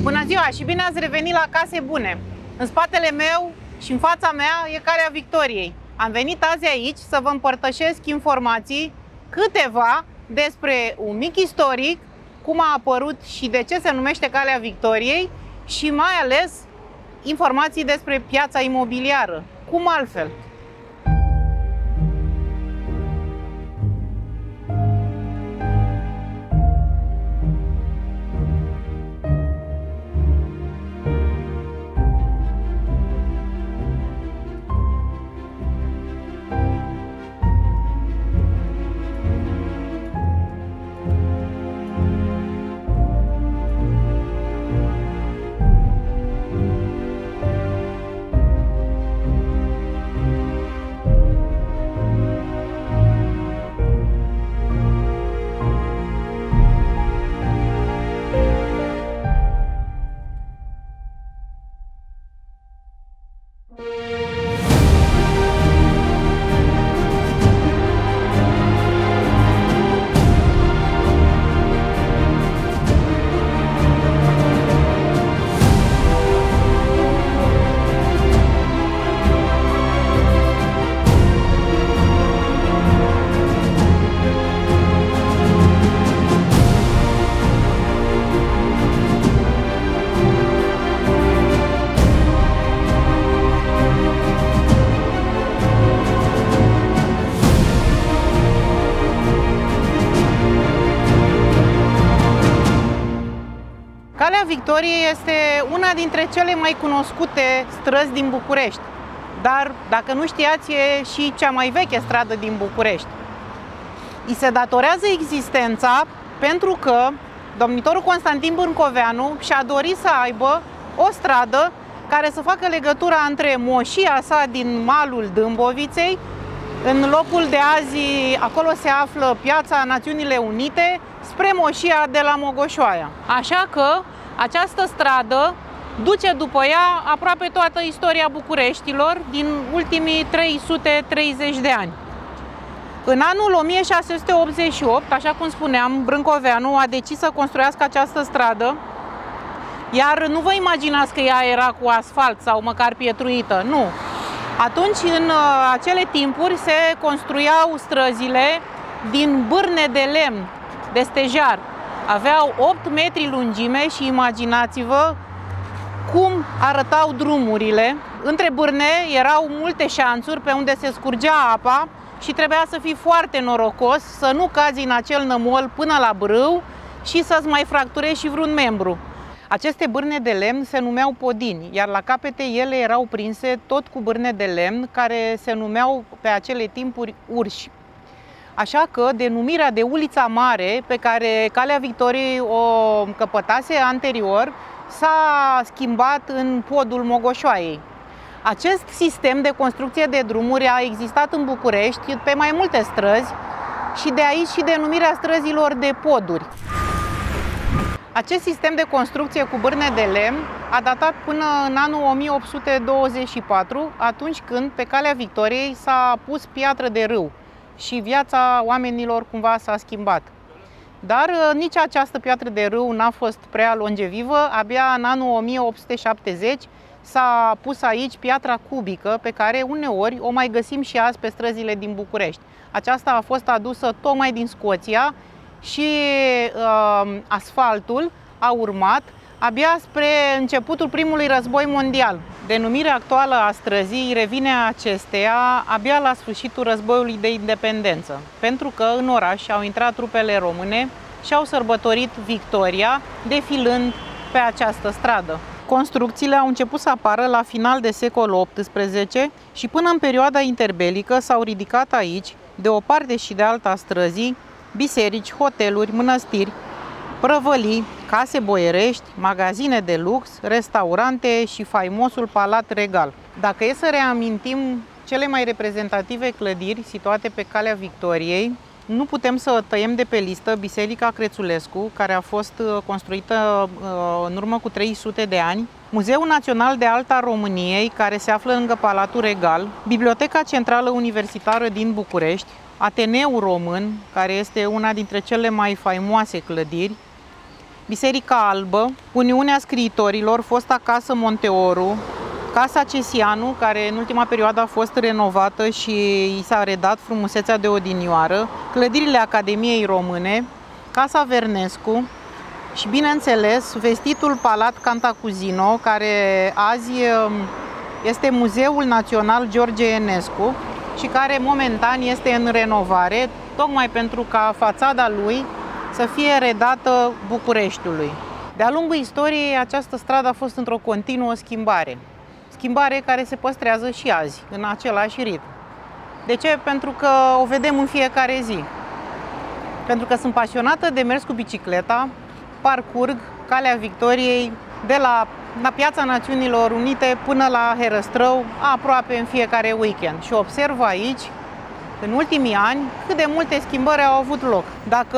Bună ziua și bine ați revenit la Case Bune! În spatele meu și în fața mea e Calea Victoriei. Am venit azi aici să vă împărtășesc informații, câteva, despre un mic istoric, cum a apărut și de ce se numește Calea Victoriei și mai ales informații despre piața imobiliară. Cum altfel? Calea Victoriei este una dintre cele mai cunoscute străzi din București, dar dacă nu știați, e și cea mai veche stradă din București. I se datorează existența pentru că domnitorul Constantin Brâncoveanu și-a dorit să aibă o stradă care să facă legătura între moșia sa din malul Dâmboviței. În locul de azi, acolo se află Piața Națiunile Unite, spre moșia de la Mogoșoaia. Așa că această stradă duce după ea aproape toată istoria Bucureștilor din ultimii 330 de ani. În anul 1688, așa cum spuneam, Brâncoveanu a decis să construiască această stradă, iar nu vă imaginați că ea era cu asfalt sau măcar pietruită, nu. Atunci, în acele timpuri, se construiau străzile din bârne de lemn, de stejar. Aveau 8 metri lungime și imaginați-vă cum arătau drumurile. Între bârne erau multe șanțuri pe unde se scurgea apa și trebuia să fii foarte norocos să nu cazi în acel nămol până la brâu și să-ți mai fracturezi și vreun membru. Aceste bârne de lemn se numeau podini, iar la capete ele erau prinse tot cu bârne de lemn care se numeau pe acele timpuri urși. Așa că denumirea de Ulița Mare, pe care Calea Victoriei o căpătase anterior, s-a schimbat în podul Mogoșoaiei. Acest sistem de construcție de drumuri a existat în București pe mai multe străzi și de aici și denumirea străzilor de poduri. Acest sistem de construcție cu bârne de lemn a datat până în anul 1824, atunci când pe Calea Victoriei s-a pus piatră de râu și viața oamenilor cumva s-a schimbat. Dar nici această piatră de râu n-a fost prea longevivă. Abia în anul 1870 s-a pus aici piatra cubică, pe care uneori o mai găsim și azi pe străzile din București. Aceasta a fost adusă tocmai din Scoția și asfaltul a urmat abia spre începutul primului război mondial. Denumirea actuală a străzii revine acesteia abia la sfârșitul războiului de independență, pentru că în oraș au intrat trupele române și au sărbătorit victoria defilând pe această stradă. Construcțiile au început să apară la final de secolul XVIII și până în perioada interbelică s-au ridicat aici, de o parte și de alta a străzii, biserici, hoteluri, mănăstiri, prăvălii, case boierești, magazine de lux, restaurante și faimosul Palat Regal. Dacă e să reamintim cele mai reprezentative clădiri situate pe Calea Victoriei, nu putem să tăiem de pe listă Biserica Crețulescu, care a fost construită în urmă cu 300 de ani, Muzeul Național de Artă al României, care se află lângă Palatul Regal, Biblioteca Centrală Universitară din București, Ateneul Român, care este una dintre cele mai faimoase clădiri, Biserica Albă, Uniunea Scriitorilor, fosta Casă Monteoru, Casa Cesianu, care în ultima perioadă a fost renovată și i s-a redat frumusețea de odinioară, clădirile Academiei Române, Casa Vernescu și, bineînțeles, vestitul Palat Cantacuzino, care azi este Muzeul Național George Enescu și care momentan este în renovare, tocmai pentru ca fațada lui să fie redată Bucureștiului. De-a lungul istoriei, această stradă a fost într-o continuă schimbare. Schimbare care se păstrează și azi, în același ritm. De ce? Pentru că o vedem în fiecare zi. Pentru că sunt pasionată de mers cu bicicleta, parcurg Calea Victoriei de la Piața Națiunilor Unite până la Herăstrău, aproape în fiecare weekend. Și observ aici, în ultimii ani, cât de multe schimbări au avut loc. Dacă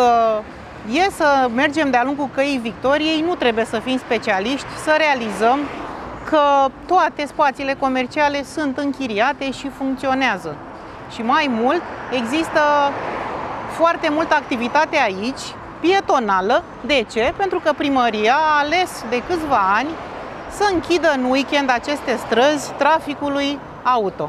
e să mergem de-a lungul Căii Victoriei, nu trebuie să fim specialiști, să realizăm că toate spațiile comerciale sunt închiriate și funcționează. Și mai mult, există foarte multă activitate aici, pietonală. De ce? Pentru că primăria a ales de câțiva ani să închidă în weekend aceste străzi traficului auto.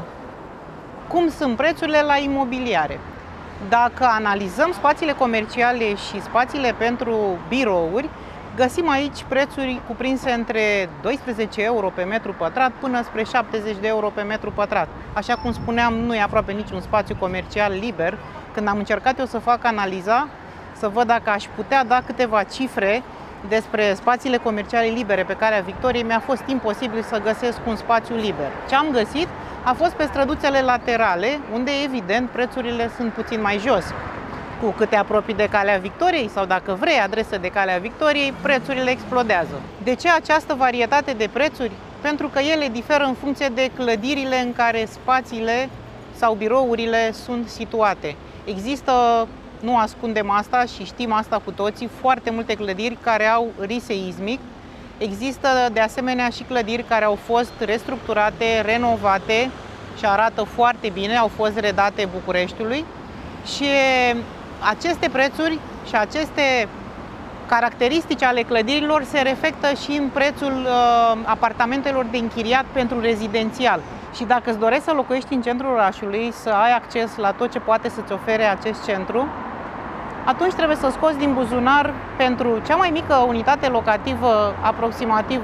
Cum sunt prețurile la imobiliare? Dacă analizăm spațiile comerciale și spațiile pentru birouri, găsim aici prețuri cuprinse între 12 euro pe metru pătrat până spre 70 de euro pe metru pătrat. Așa cum spuneam, nu e aproape niciun spațiu comercial liber. Când am încercat eu să fac analiza, să văd dacă aș putea da câteva cifre despre spațiile comerciale libere pe Calea Victoriei, mi-a fost imposibil să găsesc un spațiu liber. Ce am găsit a fost pe străduțele laterale, unde evident prețurile sunt puțin mai jos. Cu cât te apropii de Calea Victoriei sau dacă vrei adresă de Calea Victoriei, prețurile explodează. De ce această varietate de prețuri? Pentru că ele diferă în funcție de clădirile în care spațiile sau birourile sunt situate. Există, nu ascundem asta și știm asta cu toții, foarte multe clădiri care au risc seismic. Există de asemenea și clădiri care au fost restructurate, renovate și arată foarte bine, au fost redate Bucureștiului. Și aceste prețuri și aceste caracteristici ale clădirilor se reflectă și în prețul apartamentelor de închiriat pentru rezidențial. Și dacă îți dorești să locuiești în centrul orașului, să ai acces la tot ce poate să-ți ofere acest centru, atunci trebuie să scoți din buzunar pentru cea mai mică unitate locativă aproximativ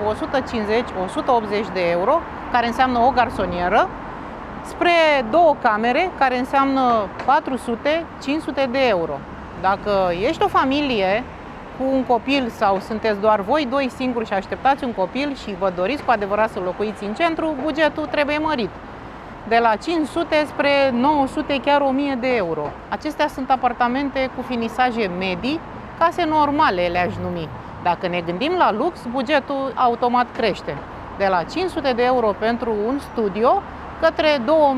150-180 de euro, care înseamnă o garsonieră, spre două camere, care înseamnă 400-500 de euro. Dacă ești o familie cu un copil sau sunteți doar voi doi singuri și așteptați un copil și vă doriți cu adevărat să locuiți în centru, bugetul trebuie mărit. De la 500 spre 900, chiar 1000 de euro. Acestea sunt apartamente cu finisaje medii, case normale le-aș numi. Dacă ne gândim la lux, bugetul automat crește. De la 500 de euro pentru un studio, către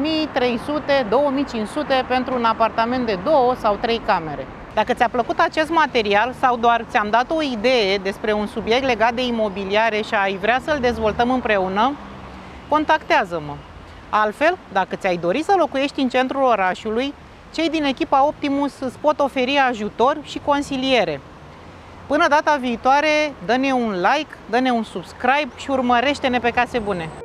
2300-2500 pentru un apartament de 2 sau 3 camere. Dacă ți-a plăcut acest material sau doar ți-am dat o idee despre un subiect legat de imobiliare și ai vrea să-l dezvoltăm împreună, contactează-mă. Altfel, dacă ți-ai dori să locuiești în centrul orașului, cei din echipa Optimus îți pot oferi ajutor și consiliere. Până data viitoare, dă-ne un like, dă-ne un subscribe și urmărește-ne pe Case Bune!